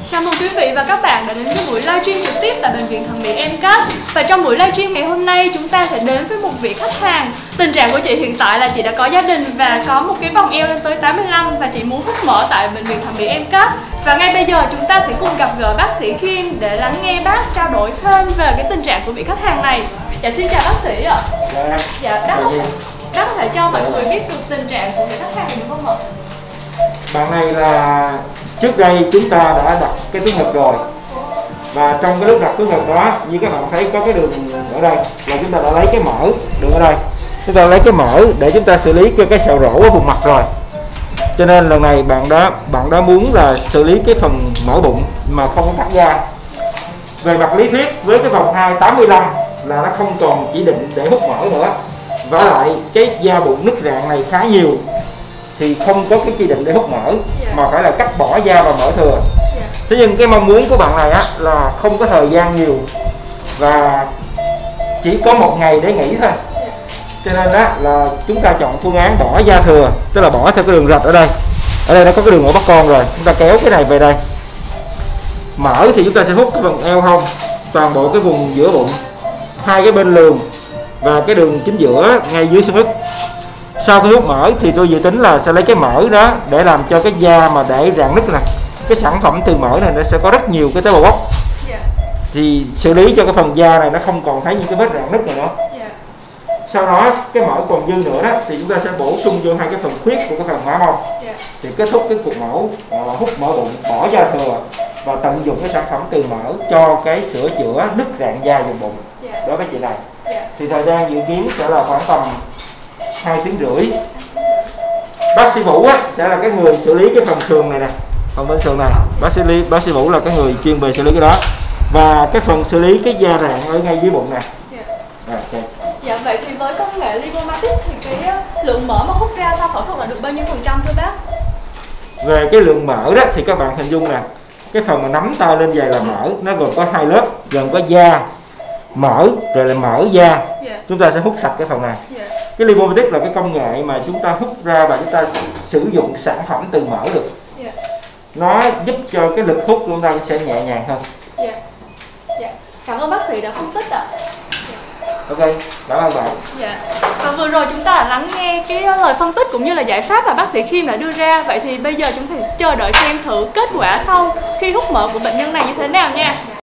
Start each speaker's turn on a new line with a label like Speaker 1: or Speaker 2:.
Speaker 1: Chào mừng quý vị và các bạn đã đến với buổi livestream trực tiếp tại Bệnh viện Thẩm mỹ MCAS. Và trong buổi livestream ngày hôm nay chúng ta sẽ đến với một vị khách hàng. Tình trạng của chị hiện tại là chị đã có gia đình và có một cái vòng eo lên tới 85 và chị muốn hút mỡ tại Bệnh viện Thẩm mỹ MCAS. Và ngay bây giờ chúng ta sẽ cùng gặp gỡ bác sĩ Kim để lắng nghe bác trao đổi thêm về cái tình trạng của vị khách hàng này. Dạ xin chào bác sĩ ạ. Dạ bác có thể cho mọi người biết được tình trạng của vị khách hàng này được không ạ?
Speaker 2: Bạn này là trước đây chúng ta đã đặt cái túi ngực rồi, và trong cái lúc đặt túi ngực đó, như các bạn thấy có cái đường ở đây là chúng ta đã lấy cái mỡ đường ở đây, chúng ta lấy cái mỡ để chúng ta xử lý cái sẹo rỗ ở vùng mặt rồi. Cho nên lần này bạn đó muốn là xử lý cái phần mỡ bụng mà không có cắt da. Về mặt lý thuyết với cái vòng 285 là nó không còn chỉ định để hút mỡ nữa, và lại cái da bụng nứt rạn này khá nhiều thì không có cái chỉ định để hút mỡ, mà phải là cắt bỏ da và mỡ thừa. Thế nhưng cái mong muốn của bạn này á là không có thời gian nhiều và chỉ có một ngày để nghỉ thôi, cho nên á là chúng ta chọn phương án bỏ da thừa, tức là bỏ theo cái đường rạch ở đây. Ở đây nó có cái đường mổ bắt con rồi, chúng ta kéo cái này về đây. Mỡ thì chúng ta sẽ hút cái phần eo hông, toàn bộ cái vùng giữa bụng, hai cái bên lườn và cái đường chính giữa ngay dưới xương ức. Sau khi hút mỡ thì tôi dự tính là sẽ lấy cái mỡ đó để làm cho cái da mà để rạn nứt này, cái sản phẩm từ mỡ này nó sẽ có rất nhiều cái tế bào gốc, thì xử lý cho cái phần da này nó không còn thấy những cái vết rạn nứt này nữa. Sau đó cái mỡ còn dư nữa đó thì chúng ta sẽ bổ sung vô hai cái phần khuyết của cái phần má mông, thì kết thúc cái cuộc mổ hút mỡ bụng, bỏ da thừa và tận dụng cái sản phẩm từ mỡ cho cái sửa chữa nứt rạn da vùng bụng. Đối với chị này thì thời gian dự kiến sẽ là khoảng tầm 2 tiếng rưỡi. Bác sĩ Vũ á, sẽ là cái người xử lý cái phần sườn này nè, phần bên sườn này. Bác sĩ Vũ là cái người chuyên về xử lý cái đó, và cái phần xử lý cái da rạn ở ngay dưới bụng này.
Speaker 1: Dạ vậy thì với công nghệ Lipomatic thì cái lượng mỡ mà hút ra sau phẫu thuật là được bao nhiêu % thưa bác?
Speaker 2: Về cái lượng mỡ đó thì các bạn hình dung nè, cái phần mà nắm tay lên dày là mỡ, nó gồm có hai lớp, gồm có da, mỡ rồi là mỡ da. Chúng ta sẽ hút sạch cái phần này. Cái Lipomatic là cái công nghệ mà chúng ta hút ra và chúng ta sử dụng sản phẩm từ mỡ được. Nó giúp cho cái lực hút của chúng ta sẽ nhẹ nhàng hơn.
Speaker 1: Cảm ơn bác sĩ đã phân tích ạ.
Speaker 2: Ok, cảm ơn bạn.
Speaker 1: Và vừa rồi chúng ta đã lắng nghe cái lời phân tích cũng như là giải pháp mà bác sĩ Kim đã đưa ra. Vậy thì bây giờ chúng ta sẽ chờ đợi xem thử kết quả sau khi hút mỡ của bệnh nhân này như thế nào nha.